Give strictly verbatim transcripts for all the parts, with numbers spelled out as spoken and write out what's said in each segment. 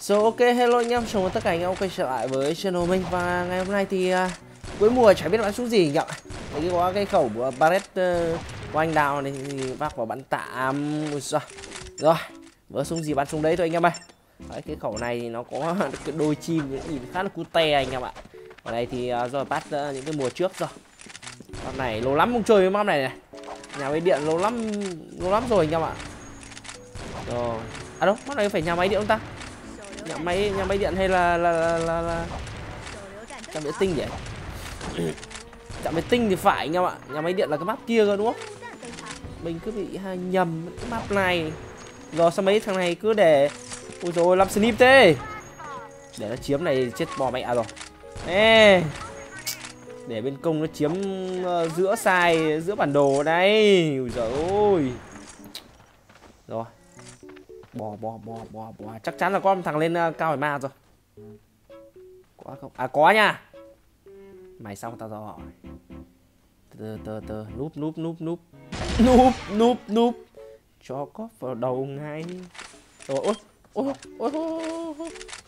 So ok, hello anh em, chào mừng tất cả anh em quay trở lại với channel mình. Và ngày hôm nay thì uh, cuối mùa chả biết bắn súng gì nhỉ. Đấy, có cái khẩu của Barret uh, của anh Đào này thì vác vào bắn tạm. Rồi, với súng gì bắn súng đấy thôi anh em ơi. Đấy, cái khẩu này thì nó có cái đôi chim nhìn khá là cute anh em ạ. Ở đây thì uh, do bắt uh, những cái mùa trước rồi. Map này lâu lắm không chơi với map này này. Nhà máy điện lâu lắm lâu lắm rồi anh em ạ. Rồi. À đâu, map này phải nhà máy điện không ta? Nhà máy nhà máy điện hay là là là là, là... trạm vệ tinh vậy? Trạm vệ tinh thì phải anh em ạ. Nhà máy điện là cái map kia cơ đúng không? Mình cứ bị hai nhầm cái map này. Rồi sao mấy thằng này cứ để ui rồi làm snip thế. Để nó chiếm này chết bò mẹ rồi. Ê. Để bên công nó chiếm uh, giữa sai giữa bản đồ đây. Ui giời ơi. Rồi. Bò bò bò bò bò chắc chắn là có một thằng lên uh, cao hải ma rồi. Có không? À có nha. Mày xong tao rồi. Từ từ từ núp núp núp núp. Núp núp núp. Cho có vào đầu ngay. Rồi ôi ôi ôi ôi.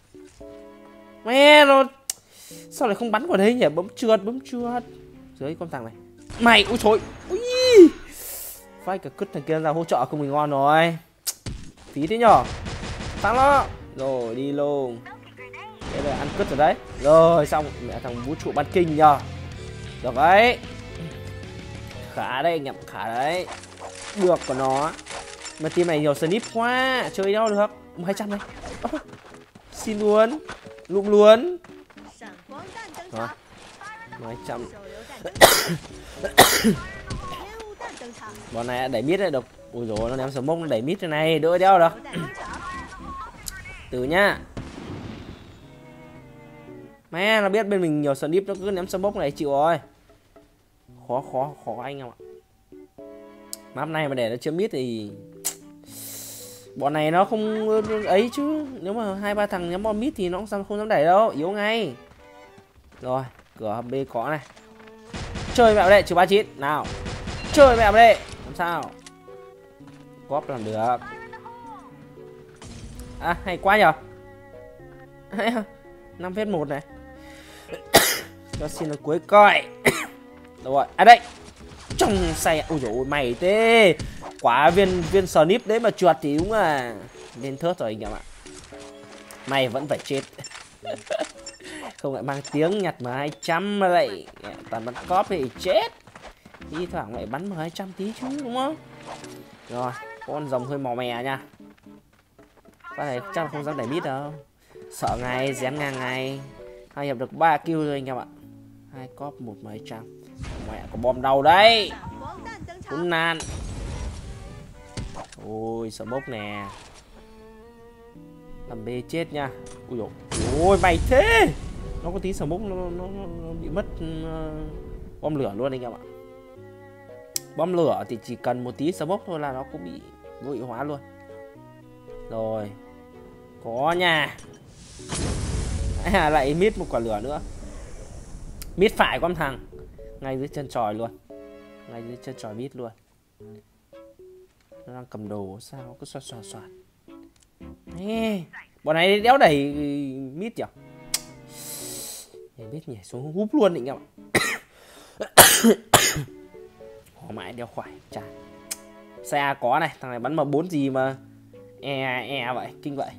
Mẹ nó sao lại không bắn vào đấy nhỉ? Bấm trượt bấm trượt. Dưới con thằng này. Mày ui trời. Ui. Phải cả cứt thằng kia ra hỗ trợ không mình ngon rồi. Phí thế nhở. Thắng nó. Rồi đi luôn. Thế là ăn cứt rồi đấy. Rồi xong mẹ thằng vũ trụ bắn kinh nhờ. Được đấy. Khá đấy nhậm khá đấy. Được của nó. Mà team này nhiều snip quá. Chơi đâu được. hai trăm này. Oh, xin luôn. Lụm luôn. Rồi hai trăm. Bọn này đẩy mít được. Ui dồi nó ném sờ mông nó đẩy mít thế này. Đỡ đeo được. Từ nhá. Mẹ nó biết bên mình nhiều snip nó cứ ném sờ mông này chịu rồi. Khó khó khó anh em ạ. Map này mà để nó chiếm mít thì bọn này nó không ấy chứ. Nếu mà hai ba thằng ném bom mít thì nó cũng không dám đẩy đâu. Yếu ngay. Rồi cửa B có này. Chơi mẹ đây trừ ba chín. Nào. Chơi mẹ đây. Làm sao. Góp làm được. À hay quá nhờ. năm phết một này. Cho xin là cuối coi. Rồi à đây. Trong xe. Ôi dồi ôi mày thế. Quả viên viên snip đấy mà trượt thì đúng là lên thớt rồi anh em ạ. Mày vẫn phải chết. Không lại mang tiếng nhặt M hai trăm mà lại toàn bắn cóp thì chết. Thi thoảng lại bắn M hai trăm tí chứ đúng không? Rồi con rồng hơi mò mè nha. Con này chắc là không dám đẩy mít đâu. Sợ ngay dán ngang ngay. Hai hiệp được ba kill rồi anh em ạ. Hai cóp một M hai trăm. Mẹ có bom đầu đấy. Cũng nan. Ôi sợ bốc nè. Làm B chết nha. Ui dồi ôi mày thế. Nó có tí sợ bốc nó, nó, nó, nó bị mất uh, bom lửa luôn anh em ạ. Bom lửa thì chỉ cần một tí sợ bốc thôi là nó cũng bị vô hiệu hóa luôn. Rồi. Có nha. À, lại mít một quả lửa nữa. Mít phải con thằng. Ngay dưới chân tròi luôn. Ngay dưới chân tròi mít luôn. Nó đang cầm đồ sao cứ xoạt xoạt xoạt. Ê, bọn này đéo đẩy mít nhỉ. Mít nhảy xuống húp luôn định không ạ. Họ mãi đeo khoải chà. Xe có này. Thằng này bắn M bốn gì mà E e vậy kinh vậy.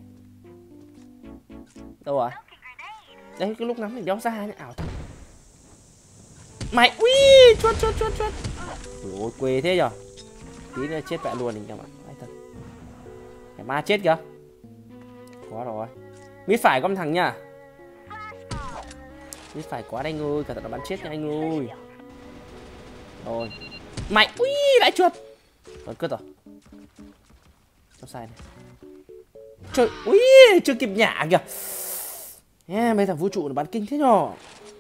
Đâu rồi. Đấy cái lúc ngắm mình đéo ra nhá. Ảo thật. Mày ui chuột chuột chuột chuột. Ôi quê thế nhở. Tí nữa chết mẹ luôn anh em ạ. Thật. Cái ma chết kìa. Có rồi. Mít phải con thằng nha. Mít phải quá anh ơi. Cẩn thận nó bắn chết nha anh ơi. Rồi. Mày ui lại chuột. Rồi cướp rồi. Không sai này. Trời ui chưa kịp nhả kìa. Yeah, mấy thằng vũ trụ nó bắn kinh thế nhở.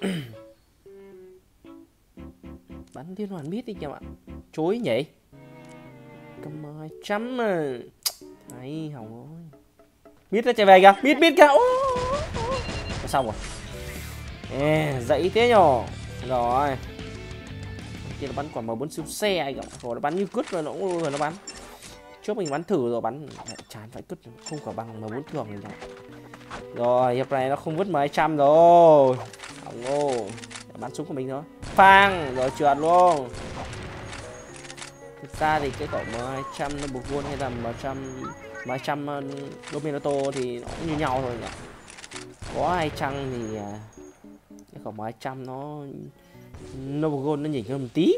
Bắn liên hoàn mít đi em ạ. Chối nhỉ. Cầm hai trăm mà. Đấy hỏng rồi. Mít nó chạy về kìa. Mít mít kìa. Nó xong rồi. Ê, dậy thế nhở. Rồi. Kia nó bắn quả M bốn siêu xe anh ạ. Rồi nó bắn như cứt rồi nó cũng rồi nó bắn. Trước mình bắn thử rồi bắn chán phải cứt không quả bằng M bốn thường này. Rồi hiệp này nó không vứt M hai trăm rồi. Hỏng ô. Bắn súng của mình thôi. Phang rồi trượt luôn. Thực ra thì cái khẩu M hai trăm nó buộc vuông hay là M hai trăm Dominato thì nó cũng như nhau thôi nhỉ. Có hai chăng thì cái khẩu M hai trăm nó nó buộc vuông nó nhỉnh hơn một tí.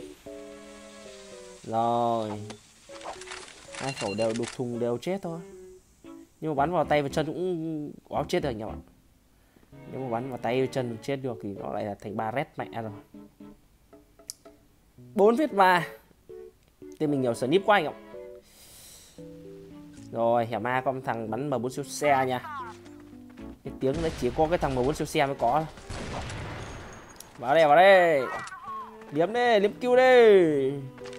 Rồi. Hai khẩu đều đục thùng đều chết thôi. Nhưng mà bắn vào tay và chân cũng có chết được nhỉ bạn. Nếu mà bắn vào tay và chân chết được thì nó lại là thành ba red mẹ rồi. bốn viết ba. Tên mình nhiều snip quá anh ạ. Rồi hẻm A có một thằng bắn M bốn siêu xe nha. Cái tiếng đấy chỉ có cái thằng M bốn siêu xe mới có. Vào đây vào đây. Liếm đi, liếm kêu đi.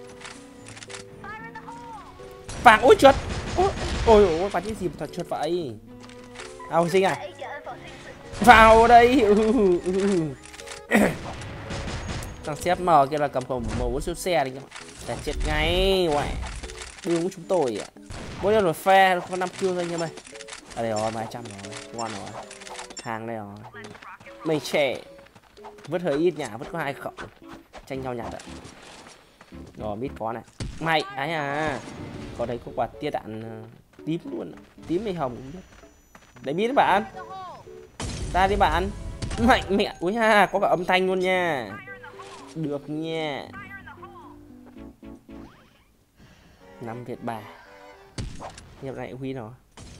Vàng ôi trượt. Ôi ôi ôi bắn cái gì mà thật trượt vậy. À hồi sinh à. Vào đây. Thằng xê ép em kia là cầm khẩu M bốn siêu xe đấy các bạn. Để chết ngay. Uầy. Đừng của chúng tôi ạ. Mỗi lần rồi phe có năm kill thôi anh em ơi. À đây rồi, ba trăm rồi. Ngon rồi. Hàng đây rồi. Mày trẻ. Vứt hơi ít nhà, vứt có hai khẩu. Tranh nhau nhặt ạ. Rồi mít có này. Mày, ấy à. Có thấy có quả tia đạn tím luôn. Tím hay hồng cũng biết. Đấy biết bạn. Ra đi bạn. Mạnh mẹ. Úi ha, có cả âm thanh luôn nha. Được nha. Năm Việt bà. Nhập này Huy nó.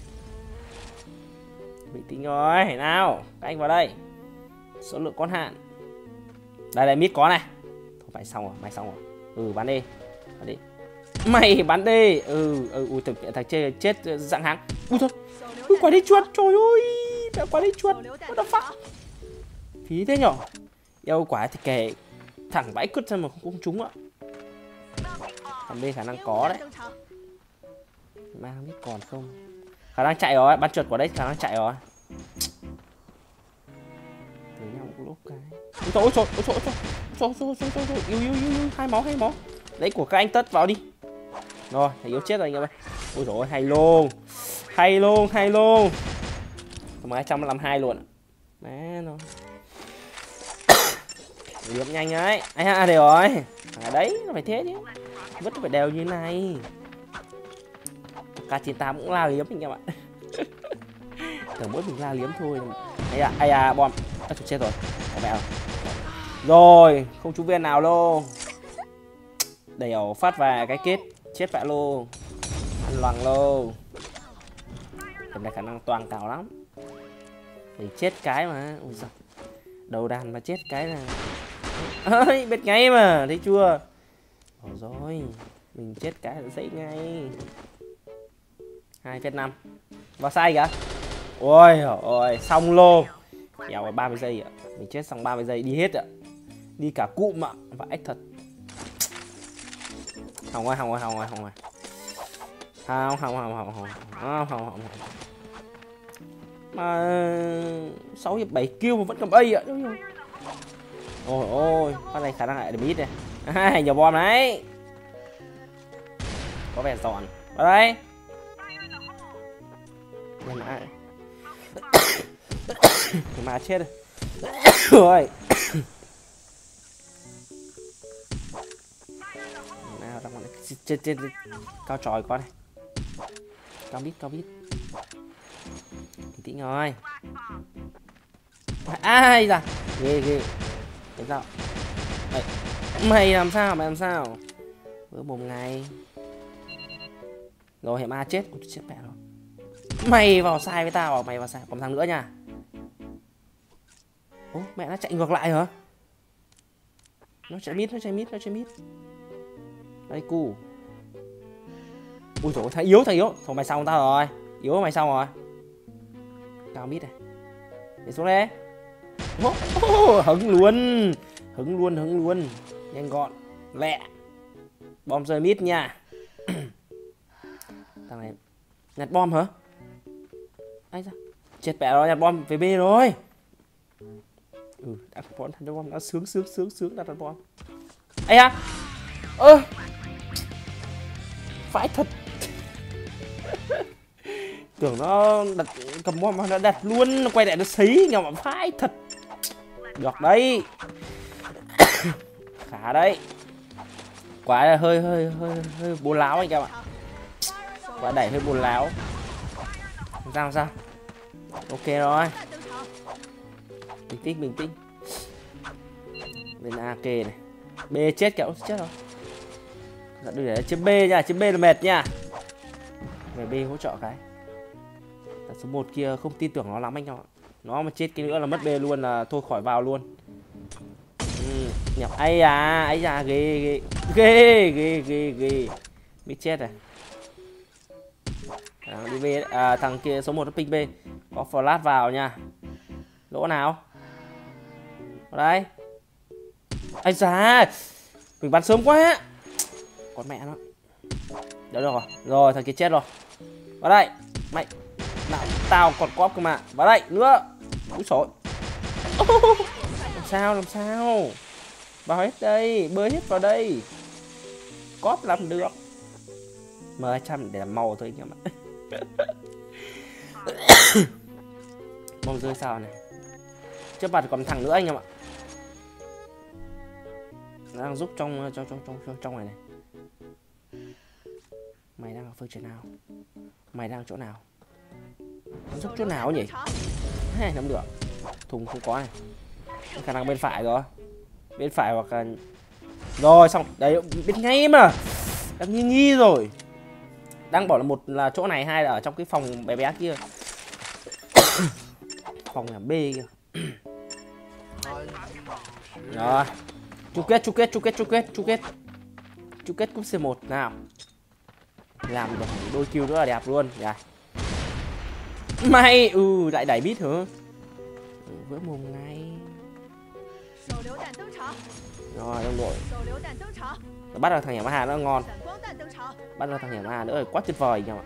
Bình tĩnh rồi. Nào, các anh vào đây. Số lượng con hạn. Đây đây mít có này. Thôi mày xong rồi, mày xong rồi. Ừ bắn đi. Bắn đi. Mày bắn đi. Ừ ừ ui thực thằng chơi chết dạng háng. Ui thôi. Ui quả đi chuột. Trời ơi. Mẹ quả đi chuột. What the fuck. Phí thế nhở. Yêu quả thì kể thẳng vãi cứt ra mà không trúng ạ. Còn bên khả năng có đấy. Mà không biết còn không. Khả năng chạy rồi, bắn chuột của đấy khả năng chạy rồi. Thử nhau một lúc cái. Ôi trời ơi, ôi trời ơi, ôi trời ơi, ôi trời ơi, yêu yêu yêu yêu, hai máu hai máu. Đấy của các anh Tất vào đi. Rồi, thầy yếu chết rồi anh em ơi. Ôi trời ơi, hay luôn. Hay luôn, hay luôn. Mà hai trăm làm hai luôn. Má nó. Liếm nhanh ấy. Ai ha, đều rồi. À đấy, nó phải thế chứ. Vứt phải đều như này. K chín tám cũng la liếm anh em ạ. Tưởng mỗi mình la liếm thôi. Ai à, ai à, bom. À, chết rồi. Có mẹ rồi. Rồi, không chú viên nào luôn. Đều phát vào cái kết. Chết vạ luôn. Ăn loằng luôn. Hôm nay khả năng toàn cào lắm. Để chết cái mà. Ôi giời. Đầu đàn mà chết cái là ơi, biết ngay mà, thấy chưa? Ồ rồi, mình chết cái là dậy ngay. Hai phết năm. Vào sai kìa. Ôi ôi, xong luôn. Kéo ba mươi giây ạ. Mình chết xong ba mươi giây đi hết ạ. Đi cả cụm ạ. Vãi thật. Hỏng rồi, hỏng rồi, hỏng rồi, hỏng rồi. Không, không, không, không, không, không, không, không. Mà sáu hiệp bảy kill mà vẫn cầm A ạ. Ôi ôi, phát này khả năng lại được mít này. À, nhiều bom đấy. Có vẻ giòn. Vào đây. Nhưng mà mà chết rồi. Rồi. Nào đang còn chết chết cao tròi có này. Cao mít, cao mít. Tí rồi. Ai da. Ghê ghê. Thế sao? Mày, mày làm sao? Mày làm sao? Bữa mồm ngày. Rồi hiểm A chết. Ôi, chết mẹ rồi. Mày vào sai với tao. Mày vào sai. Còn thằng nữa nha. Ố mẹ nó chạy ngược lại hả? Nó chạy mít, nó chạy mít, nó chạy mít. Đây cu. Ui dồi thằng yếu, thằng yếu. Thôi mày xong tao rồi. Yếu mày xong rồi. Cao mít này. Để xuống đây. Oh, oh, hứng luôn. Hứng luôn, hứng luôn. Nhanh gọn, lẹ. Bom rơi mít nha. Thằng này nhặt bom hả? Ai ra? Chết mẹ rồi, nhặt bom về B rồi. Ừ, đặt bom, đặt bom, nó sướng sướng sướng sướng đặt bom. Ây à. Ơ. À. Phải thật. Tưởng nó đặt cầm bom mà nó đặt luôn, nó quay lại nó sấy nhau mà phái thật. Được đấy. Khá đấy. Quá là hơi hơi hơi hơi bố láo anh em ạ. Quá đẩy hơi bố láo. Sao sao? Ok rồi. Bình tĩnh bình tĩnh. Bên a kê này. B chết kẹo chết rồi. Dạ đừng để chiếm B nha, chiếm B là mệt nha. Về B hỗ trợ cái. Tại số một kia không tin tưởng nó lắm anh em ạ. Nó mà chết cái nữa là mất B luôn, là thôi khỏi vào luôn. Ừ, nhập ấy à, ấy à, ghê ghê ghê ghê ghê ghê. Biết chết rồi. À, đi B, à, thằng kia số một nó ping B. Có flash vào nha. Lỗ nào? Ở đây. Ây da, mình bắn sớm quá. Con mẹ nó. Được rồi. Rồi thằng kia chết rồi. Vào đây. Mày. Nào, tao còn cóp cơ mà. Vào đây nữa. Úi xồi. Làm sao làm sao? Vào hết đây, bơi hết vào đây. Cóp làm được. M hai trăm để làm màu thôi anh em ạ. Bom rơi sao này. Trước mặt còn thằng nữa anh em ạ. Nó đang giúp trong trong trong trong trong này này. Mày đang ở phương trận nào? Mày đang chỗ nào? Nó giúp chỗ nào nhỉ? Hay không được. Thùng không có này. Khả năng bên phải rồi. Bên phải hoặc là... Rồi xong. Đấy bên ngay mà. Đang nghi nghi rồi. Đang bảo là một là chỗ này, hai là ở trong cái phòng bé bé kia. Phòng là B kia. Rồi. Chung kết, chung kết, chung kết, chung kết, chung kết. Chung kết cúp C một nào. Làm được đôi kill nữa là đẹp luôn. Dạ. Mày, ừ, lại đẩy bít hả? Ừ, vỡ mồm ngay. Rồi, đồng đội. Bắt được thằng nhà Hà nó ngon. Bắt được thằng nhà Hà nữa rồi, quá tuyệt vời nhau ạ.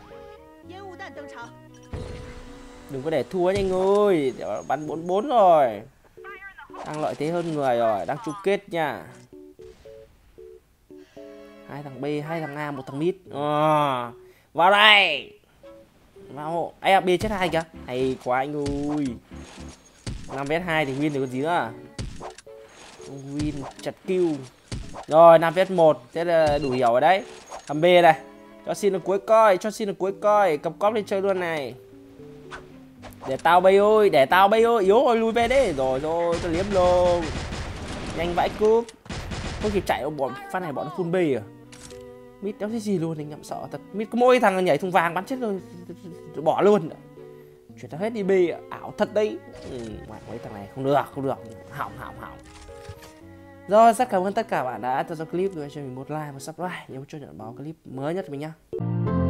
Đừng có để thua nhanh ơi. Bắn bốn bốn rồi. Đang lợi thế hơn người rồi, đang chung kết nha. Hai thằng B, hai thằng A, một thằng mid. À, vào đây. Vào. Ây, B chết hai kìa. Hay quá anh ơi. năm vs hai thì win được còn gì nữa. Win chặt kill. Rồi năm vs một, thế là đủ hiểu rồi đấy. Thằng B này. Cho xin được cuối coi, cho xin được cuối coi, cầm cóp lên chơi luôn này. Để tao bay ơi, để tao bay ơi, yếu rồi lùi về đấy. Rồi rồi, tao liếm luôn. Nhanh vãi cúp. Không kịp chạy đâu, bọn phát này bọn nó full B à. Mid đéo thấy gì luôn, anh em sợ thật. Mid có mỗi thằng nhảy thùng vàng bắn chết rồi, rồi bỏ luôn. Chuyển tao hết đi B, ảo thật đấy. Ừ, mấy thằng này không được, không được. Hỏng, hỏng, hỏng. Rồi, rất cảm ơn tất cả bạn đã theo dõi clip. Cho mình một like và subscribe. Nhớ cho nhận báo clip mới nhất của mình nhá.